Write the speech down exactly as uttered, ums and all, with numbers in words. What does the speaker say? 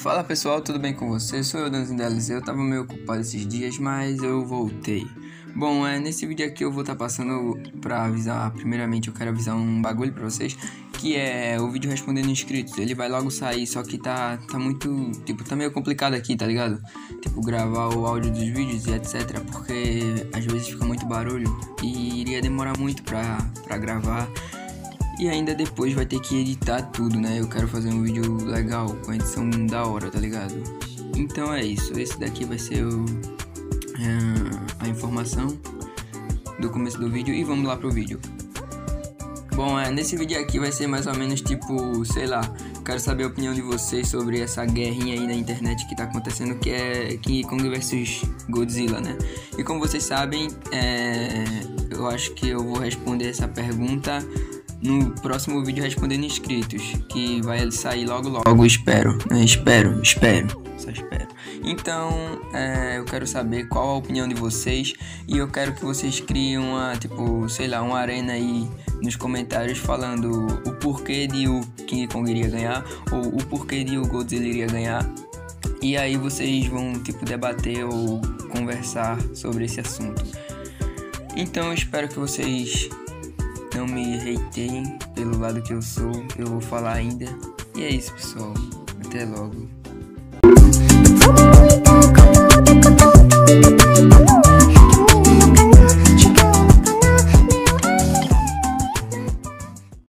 Fala pessoal, tudo bem com vocês? Sou eu, Danzinho da L Z. Eu tava meio ocupado esses dias, mas eu voltei. Bom, é, nesse vídeo aqui eu vou estar tá passando pra avisar. Primeiramente eu quero avisar um bagulho pra vocês, que é o vídeo respondendo inscritos. Ele vai logo sair, só que tá, tá muito, tipo, tá meio complicado aqui, tá ligado? Tipo, gravar o áudio dos vídeos e etc, porque às vezes fica muito barulho e iria demorar muito pra, pra gravar. E ainda depois vai ter que editar tudo, né? Eu quero fazer um vídeo legal, com edição da hora, tá ligado? Então é isso, esse daqui vai ser o, é, a informação do começo do vídeo e vamos lá pro vídeo. Bom, é, nesse vídeo aqui vai ser mais ou menos tipo, sei lá, quero saber a opinião de vocês sobre essa guerrinha aí na internet que tá acontecendo, que é King Kong versus Godzilla, né? E como vocês sabem, é, eu acho que eu vou responder essa pergunta no próximo vídeo respondendo inscritos, que vai sair logo logo, espero, né? Espero, espero, só espero. Então, é, eu quero saber qual a opinião de vocês e eu quero que vocês criem uma, tipo, sei lá, uma arena aí nos comentários falando o porquê de o King Kong iria ganhar ou o porquê de o Godzilla iria ganhar. E aí vocês vão, tipo, debater ou conversar sobre esse assunto. Então, eu espero que vocês não me hateiem pelo lado que eu sou, eu vou falar ainda. E é isso, pessoal. Até logo.